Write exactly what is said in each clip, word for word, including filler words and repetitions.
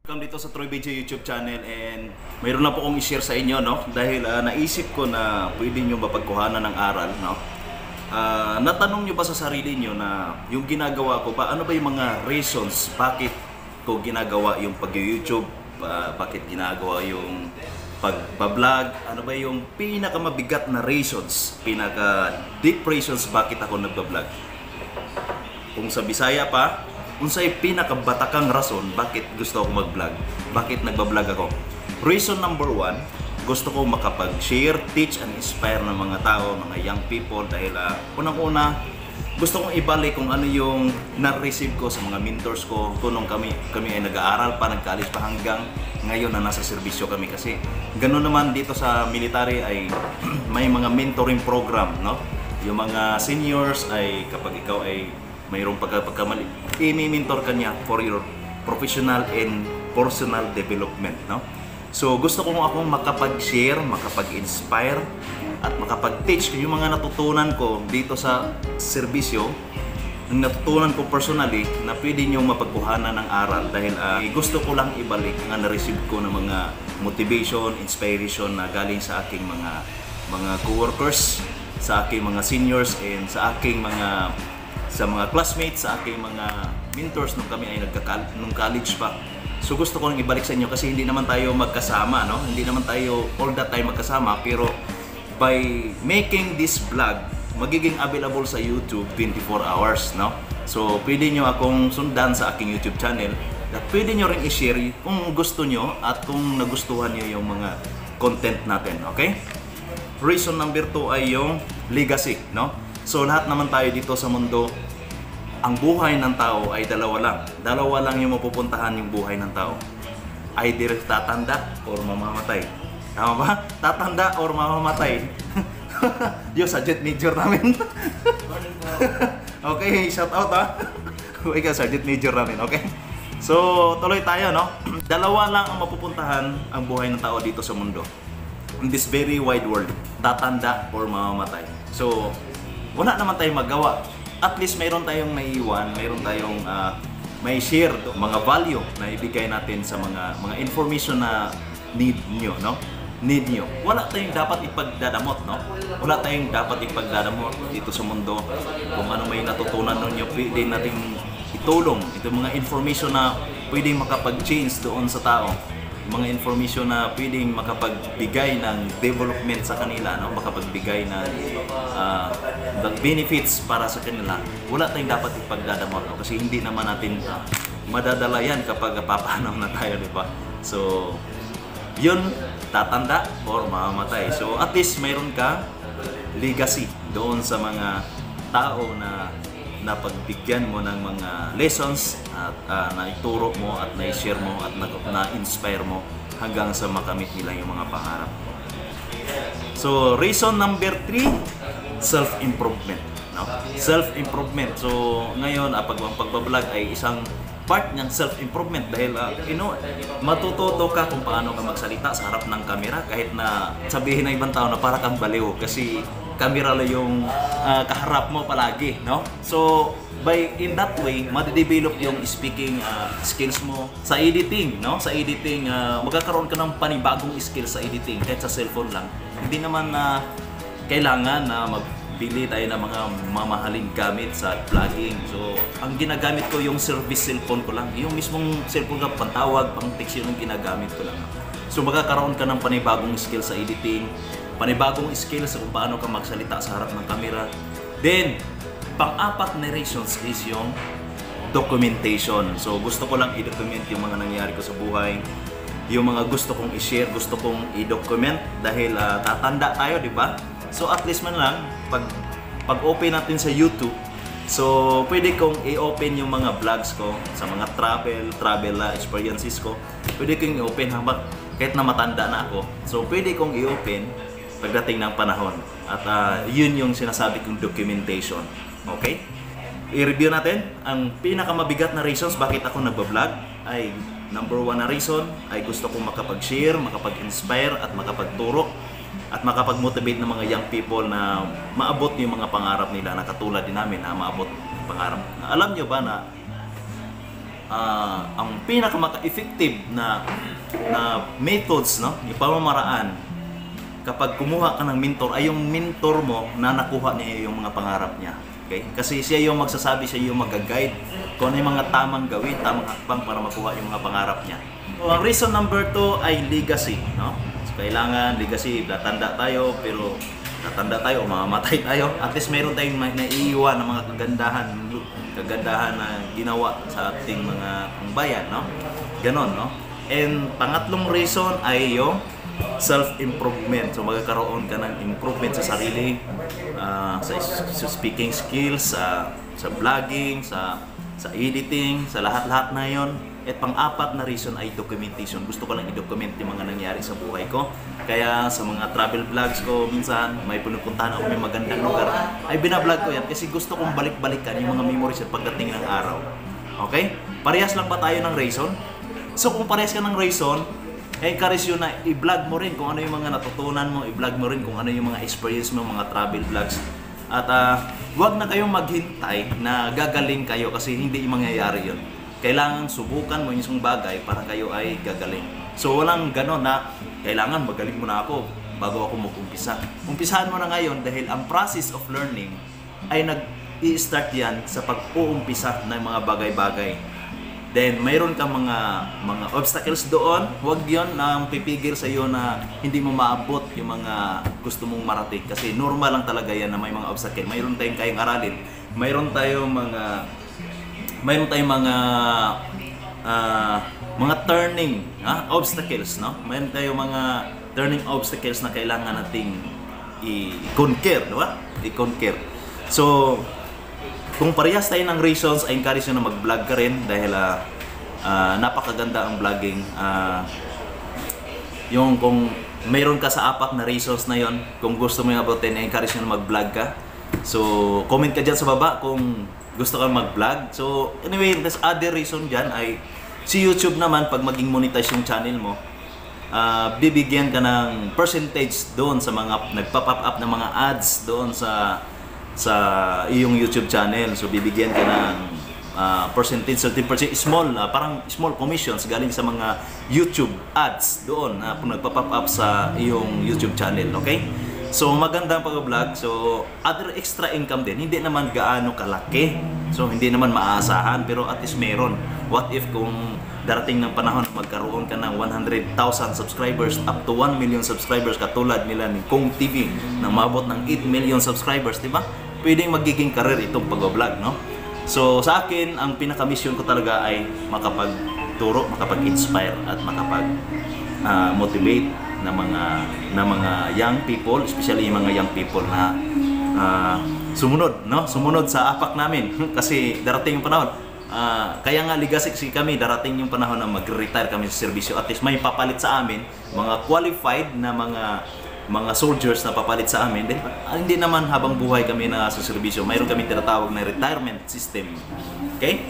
Welcome dito sa Troy B J YouTube channel, and mayroon na po akong i-share sa inyo, no? Dahil uh, naisip ko na pwede nyo mapagkuhanan ng aral, no? Uh, natanong nyo ba sa sarili nyo na yung ginagawa ko ba, ano ba yung mga reasons bakit ko ginagawa yung pag-YouTube, uh, bakit ginagawa yung pag-vlog, ano ba yung pinakamabigat na reasons, pinaka-deep reasons bakit ako nagbablog? Kung sa Bisaya pa, unsay pinakabatakang rason bakit gusto ako mag-vlog, bakit nagba-vlog ako. Reason number one, gusto ko makapag-share, teach, and inspire ng mga tao, mga young people. Dahil uh, unang-una, gusto kong ibalik kung ano yung na-receive ko sa mga mentors ko. Kung kami, kami ay nag-aaral pa, nag-college pa, hanggang ngayon na nasa serbisyo kami. Kasi ganoon naman dito sa military ay may mga mentoring program, no? Yung mga seniors ay kapag ikaw ay mayroong pagka, pagkamali, i-mentor ka niya for your professional and personal development, no? So gusto ko akong makapag-share, makapag-inspire at makapag-teach yung mga natutunan ko dito sa serbisyo, ang natutunan ko personally na pwede nyo mapagkuhanan ng aral. Dahil uh, gusto ko lang ibalik ang na-receive ko ng mga motivation, inspiration na galing sa aking mga mga co-workers, sa aking mga seniors, and sa aking mga sa mga classmates, sa aking mga mentors nung kami ay nagka nung college pa. So gusto ko nang ibalik sa inyo kasi hindi naman tayo magkasama, no? Hindi naman tayo all that time magkasama, pero by making this vlog, magiging available sa YouTube twenty-four hours, no? So pwede nyo akong sundan sa aking YouTube channel at pwede nyo rin i-share kung gusto nyo at kung nagustuhan nyo yung mga content natin, okay? Reason number two ay yung legacy, no? So lahat naman tayo dito sa mundo, ang buhay ng tao ay dalawa lang. Dalawa lang yung mapupuntahan yung buhay ng tao. Either tatanda or mamamatay. Tama ba? Tatanda or mamamatay. Yung Sergeant Major namin. Okay, shout out ha. Ikaw, Sergeant Major namin, okay? So tuloy tayo, no? Dalawa lang ang mapupuntahan ang buhay ng tao dito sa mundo. In this very wide world. Tatanda or mamamatay. So wala naman tayong magawa. At least mayroon tayong maiiwan, mayroon tayong uh, may share, mga value na ibigay natin sa mga mga information na need nyo, no? Need nyo. Wala tayong dapat ipagdadamot, no? Wala tayong dapat ipagdadamot dito sa mundo. Kung ano may natutunan ninyo, pwede nating itulong. Ito mga information na pwedeng makapag-change doon sa tao. Mga information na pwedeng makapagbigay ng development sa kanila, no? Makapagbigay ng uh, benefits para sa kanila. Wala tayong dapat ipagdadamot, no? Kasi hindi naman natin uh, madadala yan kapag papanaw na tayo, di ba? So, yun, tatanda or mamamatay. So, at least mayroon ka legacy doon sa mga tao na napagbigyan mo ng mga lessons at uh, naituro mo at na-share mo at na-inspire mo hanggang sa makamit nila yung mga pangarap. So, reason number three, self-improvement, no? Self-improvement. So, ngayon, uh, pag pagbablog ay isang part ng self-improvement dahil uh, you know, matututo ka kung paano ka magsalita sa harap ng camera kahit na sabihin ng ibang tao na para kang baliw kasi camera lang yung uh, kaharap mo palagi, no? So, by in that way, ma-develop yung speaking uh, skills mo sa editing, no? Sa editing, uh, magkakaroon ka ng panibagong skills sa editing kahit sa cellphone lang. Hindi naman na uh, kailangan na magbili tayo ng mga mamahaling gamit sa vlogging. So, ang ginagamit ko yung service cellphone ko lang. Yung mismong cellphone ka, pantawag, pang text yung ginagamit ko lang. So, magkakaroon ka ng panibagong skills sa editing, panibagong skills kung paano ka magsalita sa harap ng camera. Then, pang-apat na reasons is yung documentation. So, gusto ko lang i-document yung mga nangyari ko sa buhay, yung mga gusto kong i-share, gusto kong i-document dahil uh, tatanda tayo, di ba? So, at least man lang, pag, pag-open natin sa YouTube, so, pwede kong i-open yung mga vlogs ko sa mga travel, travel uh, experiences ko. Pwede kong i-open habang kahit na matanda na ako. So, pwede kong i-open pagdating ng panahon. At uh, yun yung sinasabi kong documentation. Okay? I-review natin. Ang pinakamabigat na reasons bakit ako nagbablog ay number one na reason ay gusto kong makapag-share, makapag-inspire at makapagturo at makapag-motivate ng mga young people na maabot yung mga pangarap nila na katulad din namin na maabot yung pangarap. Alam nyo ba na uh, ang pinakamaka-effective na na methods, no, yung pamamaraan kapag kumuha ka ng mentor ay yung mentor mo na nakuha niya yung mga pangarap niya. Okay? Kasi siya yung magsasabi, siya yung mag-guide kung ano yung mga tamang gawin, tamang hakbang para makuha yung mga pangarap niya. So, ang reason number two ay legacy, no? So, kailangan legacy, tatanda tayo, pero tatanda tayo, mamamatay tayo. At least meron tayong naiiwan ng mga kagandahan, kagandahan na ginawa sa ating mga bayan, no? Ganon, no? And pangatlong reason ay yung self-improvement. So magkakaroon ka ng improvement sa sarili, uh, sa, sa speaking skills, sa sa vlogging, sa sa editing, sa lahat-lahat na yon. At pang-apat na reason ay documentation. Gusto ko lang i-document yung mga nangyari sa buhay ko. Kaya sa mga travel vlogs ko, minsan may pinupuntahan ako may magandang lugar, ay binablog ko yan kasi gusto kong balik-balikan yung mga memories at pagdating ng araw. Okay? Parehas lang ba tayo ng reason? So kung parehas ka ng reason, encourage yun na i-vlog mo rin kung ano yung mga natutunan mo, i-vlog mo rin kung ano yung mga experience mo, mga travel vlogs. At uh, huwag na kayong maghintay na gagaling kayo kasi hindi mangyayari yun. Kailangan subukan mo yung isang bagay para kayo ay gagaling. So walang gano'n na kailangan magaling mo na ako bago ako mag-umpisa. Umpisahan mo na ngayon dahil ang process of learning ay nag-i-start yan sa pag-uumpisa ng mga bagay-bagay. Then, mayroon kang mga mga obstacles doon. Huwag yun na pipigil sa iyo na hindi mo maabot yung mga gusto mong marating. Kasi normal lang talaga yan na may mga obstacle. Mayroon tayong kayong aralin. Mayroon tayong mga mayroon tayong mga uh, mga turning ha? obstacles, no? Mayroon tayong mga turning obstacles na kailangan nating i-conquer, di ba? I-conquer. So, kung parehas tayo ng reasons, I encourage nyo na mag-vlog ka rin dahil uh, uh, napakaganda ang vlogging. Uh, yung kung mayroon ka sa apat na reasons na yon, kung gusto mo yung abutin, I encourage nyo na mag-vlog ka. So, comment ka dyan sa baba kung gusto kang mag-vlog. So, anyway, this other reason dyan ay si YouTube naman, pag maging monetize yung channel mo, uh, bibigyan ka ng percentage doon sa mga nagpa-pop up ng mga ads doon sa sa iyong YouTube channel. So bibigyan ka ng uh, percentage, thirty percent small, uh, parang small commissions galing sa mga YouTube ads doon na uh, nagpa-pop up sa iyong YouTube channel, okay? So magandang pag-vlog. So other extra income din, hindi naman gaano kalaki. So hindi naman maaasahan pero at least meron. What if kung darating ng panahon magkaroon ka ng one hundred thousand subscribers up to one million subscribers katulad nila ni Kong T V na mabot ng eight million subscribers, di ba? Pwedeng magiging career itong pag-vlog, no? So sa akin, ang pinaka-mission ko talaga ay makapagturo, makapag-inspire at makapag-motivate uh, na mga na mga young people, especially yung mga young people na uh, sumunod, no? Sumunod sa apak namin kasi darating yung panahon. Uh, kaya nga legacy kami, darating yung panahon na mag-retire kami sa serbisyo. At least may papalit sa amin, mga qualified na mga mga soldiers na papalit sa amin. Then, uh, hindi naman habang buhay kami na sa serbisyo. Mayroon kami tinatawag na retirement system. Okay?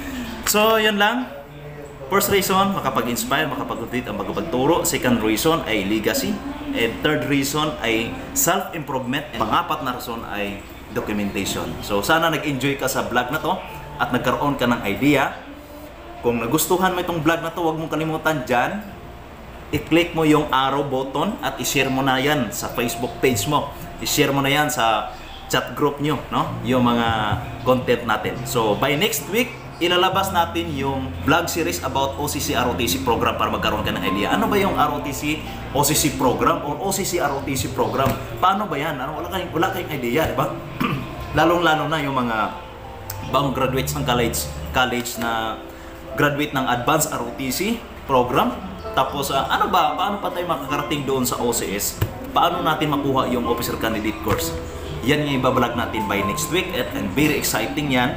So, yun lang. First reason, makapag-inspire, makapag-update ang makapagturo. Second reason ay legacy. And third reason ay self-improvement. And pang-apat na reason ay documentation. So, sana nag-enjoy ka sa vlog na to at nagkaroon ka ng idea. Kung nagustuhan mo itong vlog na to, huwag mong kalimutan dyan, i-click mo yung arrow button at i-share mo na yan sa Facebook page mo. I-share mo na yan sa chat group nyo, no? Yung mga content natin. So, by next week, ilalabas natin yung vlog series about O C C R O T C program para magkaroon ka ng idea. Ano ba yung R O T C, O C C program or O C C R O T C program? Paano ba yan? Ano, wala kayong, wala kayong idea, di ba? Lalong-lalo na yung mga bagong graduates ng college, college na graduate ng advanced R O T C program. Tapos, uh, ano ba? Paano pa tayo makakarating doon sa O C S? Paano natin makuha yung officer candidate course? Yan yung ibablog natin by next week at and very exciting yan.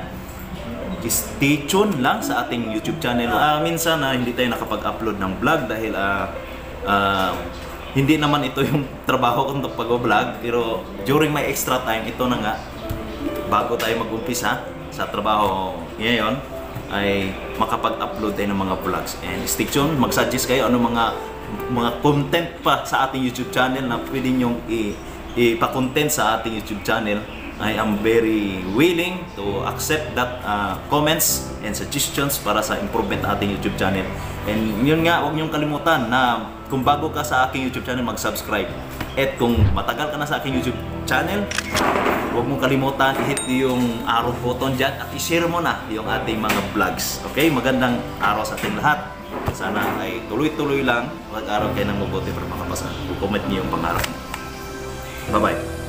Stay tuned lang sa ating YouTube channel. Uh, minsan na uh, hindi tayo nakapag-upload ng vlog dahil uh, uh, hindi naman ito yung trabaho ko untuk pag-vlog. Pero during my extra time, ito na nga, bago tayo mag-umpisa sa trabaho ngayon, ay makapag-upload tayo ng mga vlogs. And stay tuned, mag-suggest kayo ano mga mga content pa sa ating YouTube channel na pwede nyong ipa-content sa ating YouTube channel I am very willing to accept that uh, comments and suggestions para sa improvement ng ating YouTube channel. And yun nga, huwag niyong kalimutan na kung bago ka sa aking YouTube channel, mag-subscribe. At kung matagal ka na sa aking YouTube channel, huwag mong kalimutan i-hit yung arrow button dyan at i-share mo na yung ating mga vlogs. Okay? Magandang araw sa ating lahat. Sana ay tuloy-tuloy lang mag-araw kayo ng mabuti para makapasa. Comment niyo yung pangarap. Bye-bye.